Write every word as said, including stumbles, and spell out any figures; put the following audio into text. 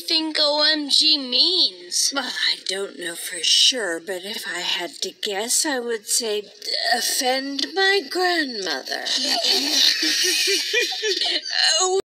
think O M G means? Well, I don't know for sure, but if I had to guess, I would say, offend my grandmother. Oh,